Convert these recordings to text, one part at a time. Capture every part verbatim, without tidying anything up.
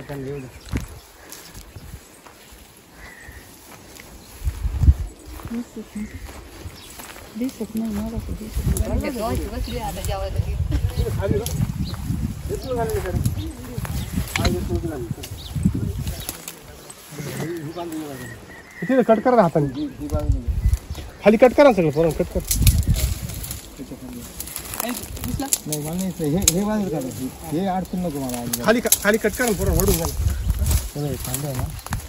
दिसत नाही मला तिथे कट करा हाताने खाली कट करा सगळं पोरं कट कर नाही मला हे हे बाजू काढायची हे अडचण नको मला खाली खाली कट करा पोरं ओढून घ्या सगळं चांगलं आहे ना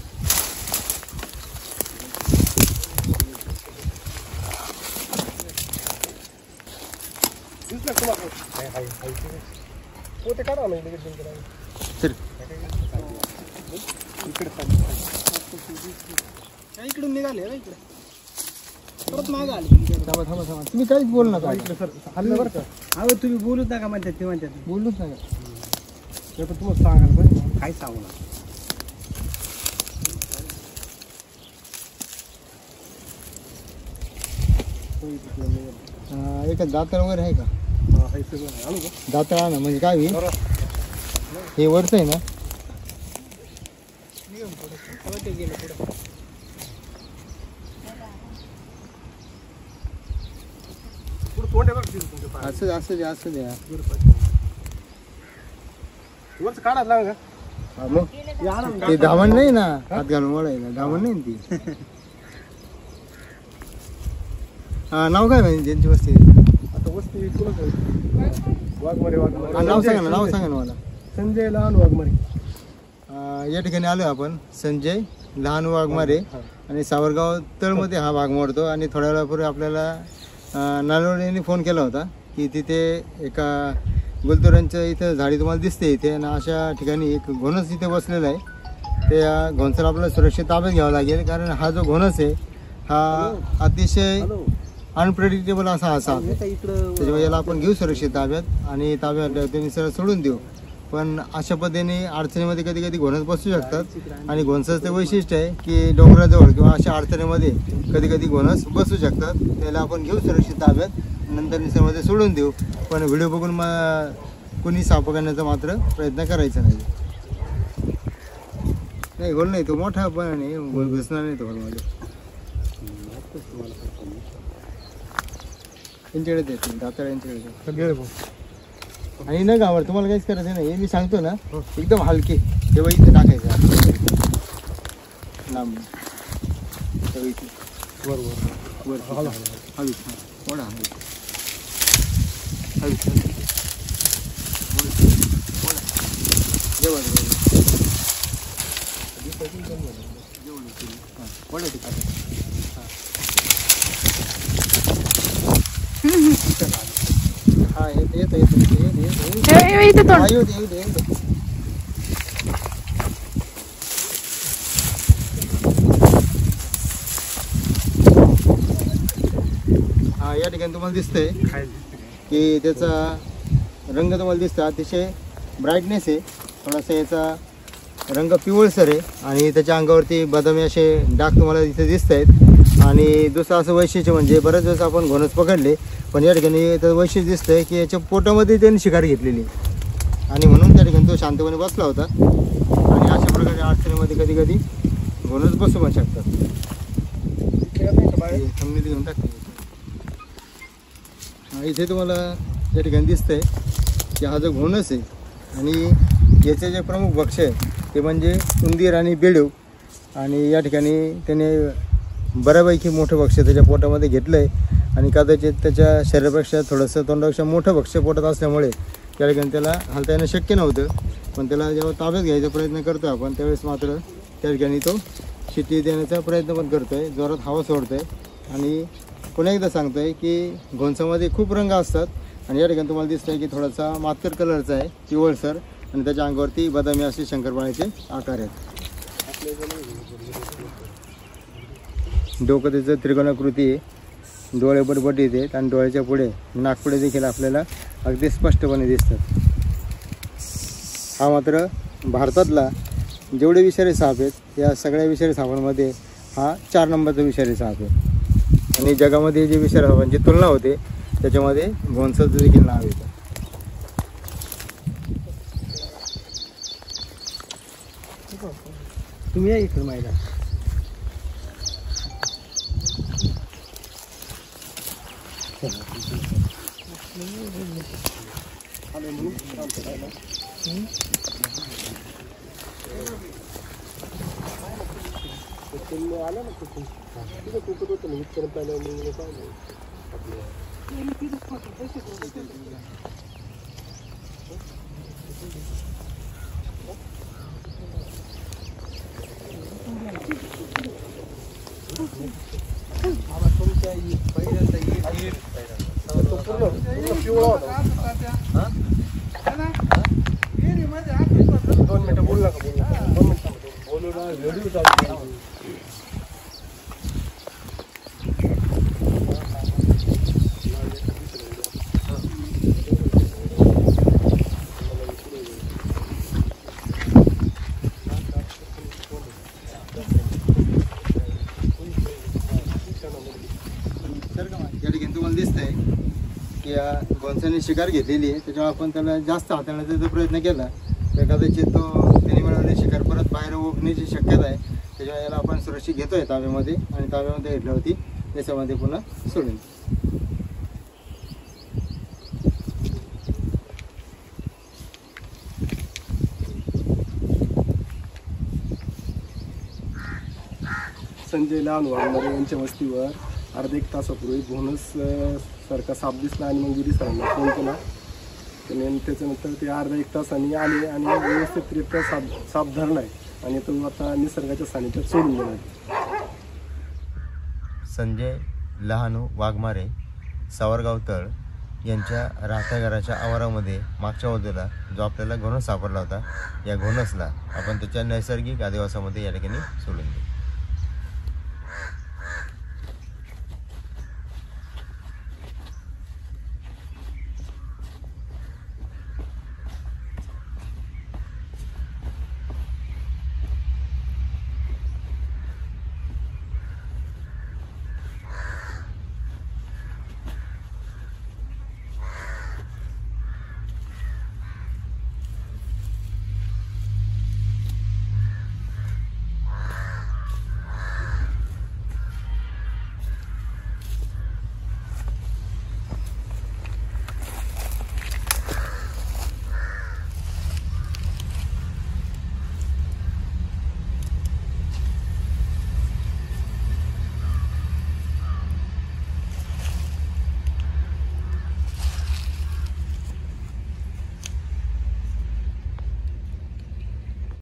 पोते काढा ना इकडून निघाले ना इकडे परत मागं आले थांबा थांबा थांबा तुम्ही काहीच बोलू नका इकडे सर हल्लं बरं का अहो तुम्ही बोलूच नका म्हणतात ते म्हणतात बोलूच नका ते पण तुम्हाला सांगाल पण काय सांगू ना एका दाताळ वगैरे आहे का दाताळ आणा म्हणजे काय होईल हे वरच आहे ना असं असं द्या असं द्या काढा लागा मग ते धावण नाही ना हात घालून वळायला धावण नाही ती हा नाव काय माहिती ज्यांची वस्ती आता वस्ती वाघमारे वाघमारे नाव सांगा ना नाव सांगा ना मला संजय लहान वाघमारे या ठिकाणी आलो आपण संजय लहान वाघमारे आणि सावरगाव तळमध्ये हा भाग मोडतो आणि थोड्या वेळापूर्वी आपल्याला नालवडेने फोन केला होता की तिथे एका गुलतोरांच्या इथं झाडी तुम्हाला दिसते इथे आणि अशा ठिकाणी एक घोणस इथे बसलेला आहे त्या घोणसाला आपल्याला सुरक्षित ताब्यात घ्यावा लागेल कारण हा जो घोणस आहे हा अतिशय अनप्रेडिक्टेबल असा असा त्याच्यामुळे याला आपण घेऊ सुरक्षित ताब्यात आणि ताब्यात त्यांनी सरळ सोडून देऊ पण अशा पद्धतीने अडचणीमध्ये कधी कधी घोणस बसू शकतात आणि घोणसाचं ते वैशिष्ट्य आहे की डोंगराजवळ किंवा अशा अडचणीमध्ये कधी कधी घोणस बसू शकतात त्याला आपण घेऊ सुरक्षित ताब्यात नंतर निसर्गामध्ये सोडून देऊ पण व्हिडिओ बघून मग कोणी साफ करण्याचा मात्र प्रयत्न करायचा नाही नाही गोल नाही तो मोठा पण नाही गोल घुसणार नाही तो माझ्या यांच्याकडे येते दाताळ यांच्याकडे आणि न गावर तुम्हाला काहीच करायचं नाही हे मी सांगतो ना एकदम हलके तेव्हा इथे टाकायचं लांब तेव्हा इथे वर वर वर हळू हळू ओढा हळू हळू जेवण ओढा तिकडे हा येत येत येत इथे हा येऊ दे येऊ दे येऊ दे हा या ठिकाणी तुम्हाला दिसतंय की त्याचा रंग तुम्हाला दिसतो अतिशय ब्राईटनेस आहे थोडासा याचा रंग पिवळसर आहे आणि त्याच्या अंगावरती बदामी असे डाग तुम्हाला इथे दिसत आहेत आणि दुसरं असं वैशिष्ट्य म्हणजे बरेच दिवस आपण घोणस पकडले पण या ठिकाणी त्याचं वैशिष्ट्य दिसतंय की याच्या पोटामध्ये त्यांनी शिकार घेतलेली आणि म्हणून त्या ठिकाणी तो शांतपणे बसला होता आणि अशा प्रकारे अडचणीमध्ये कधी कधी घोणस बसू पण शकतात घेऊन टाकते इथे तुम्हाला या ठिकाणी दिसतंय की हा जो घोणस आहे आणि याचे जे प्रमुख भक्ष्य आहे ते म्हणजे उंदीर आणि बेडूक आणि या ठिकाणी त्याने बऱ्यापैकी मोठं भक्ष्य त्याच्या पोटामध्ये घेतलं आहे आणि कदाचित त्याच्या शरीरापेक्षा थोडंसं तोंडापेक्षा मोठं भक्ष्य पोटात असल्यामुळे त्या ठिकाणी त्याला हालता येणं शक्य नव्हतं पण त्याला जेव्हा ताब्यात घ्यायचा प्रयत्न करतो आपण त्यावेळेस मात्र त्या ठिकाणी तो शिटी देण्याचा प्रयत्न पण करतो आहे जोरात हवा सोडतो आहे आणि पुन्हा एकदा सांगतो आहे की घोणसामध्ये खूप रंग असतात आणि या ठिकाणी तुम्हाला दिसतं आहे की थोडासा मातकर कलरचा आहे पिवळसर आणि त्याच्या अंगावरती बदामी असे शंकरपाळ्याचे आकार आहेत डोकं त्याचं त्रिकोणाकृती आहे डोळे बटबटीत आहेत आणि डोळ्याच्या पुढे नागपुडे देखील आपल्याला अगदी स्पष्टपणे दिसतात हा मात्र भारतातला जेवढे विषारी साप आहेत या सगळ्या विषारी सापांमध्ये हा चार नंबरचा विषारी साप आहे आणि जगामध्ये जे विषारी सापांची तुलना होते त्याच्यामध्ये घोणसाचं देखील नाव येतं तुम्ही या इकडे माहिती आलं ना कुठून तिथं कुठं होतं ना इथपर्यंत आलं काय नाही दोन मिनिटं बोल नका बोल नका दोन मिनिटामध्ये बोलू ना व्हिडिओ चालू या ठिकाणी तुम्हाला दिसतंय की या गोंसाने शिकार घेतलेली आहे, त्याच्यामुळे आपण त्याला जास्त हाताळण्याचा जर प्रयत्न केला तर कदाचित तो त्याने मिळवलेली शिकार परत बाहेर ओकण्याची शक्यता आहे. त्याच्यामुळे याला आपण सुरक्षित घेतोय ताब्यामध्ये आणि ताब्यामध्ये घेतल्यावरती त्याच्यामध्ये पुन्हा सोडून. संजय लहान वाघमारे यांच्या वस्तीवर अर्धा एक तासापूर्वी घोणस सारखा साप दिसला आणि मग गिरी सरांना फोन केला. त्याने त्याच्यानंतर ते अर्धा एक तासांनी आले आणि व्यवस्थितरित्या साप साप धरलाय आणि तो आता निसर्गाच्या सानिध्यात सोडून गेला. संजय लहानू वाघमारे सावरगाव तळ यांच्या राहत्या घराच्या आवारामध्ये मागच्या बाजूला जो आपल्याला घोणस सापडला होता, या घोणसला आपण त्याच्या नैसर्गिक अधिवासामध्ये या ठिकाणी सोडून देऊ.